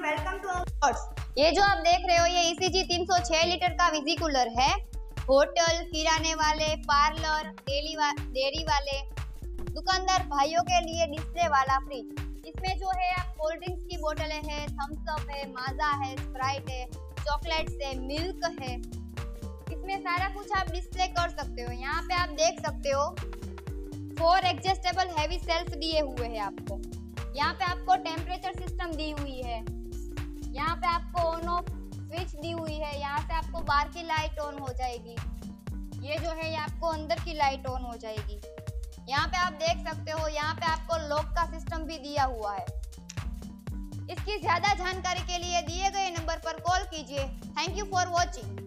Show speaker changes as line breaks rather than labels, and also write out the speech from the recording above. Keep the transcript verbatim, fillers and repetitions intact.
Welcome to our. ये जो आप देख रहे हो ये ईसीजी तीन सौ छह लीटर का विजी कूलर है। होटल, किराने वाले, पार्लर, डेली वा, डेयरी वाले, दुकानदार भाइयों के लिए डिस्प्ले वाला फ्रिज। इसमें जो है आप कोल्ड ड्रिंक्स की बोतलें हैं, थम्स अप है, माजा है, स्प्राइट है, चॉकलेट्स है, मिल्क है। इसमें सारा कुछ आप डिस्प्ले कर सकते हो। यहाँ पे आप देख सकते हो फोर एडजस्टेबल हैवी सेल्स दिए हुए हैं आपको। यहाँ पे आपको टेम्परेचर सिस्टम दी हुई है। यहाँ पे आपको ऑन ऑफ स्विच दी हुई है। यहाँ से आपको बाहर की लाइट ऑन हो जाएगी। ये जो है ये आपको अंदर की लाइट ऑन हो जाएगी। यहाँ पे आप देख सकते हो यहाँ पे आपको लॉक का सिस्टम भी दिया हुआ है। इसकी ज्यादा जानकारी के लिए दिए गए नंबर पर कॉल कीजिए। Thank you for watching.